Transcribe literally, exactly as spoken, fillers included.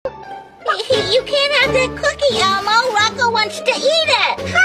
You can't have that cookie, Elmo. Rocko wants to eat it.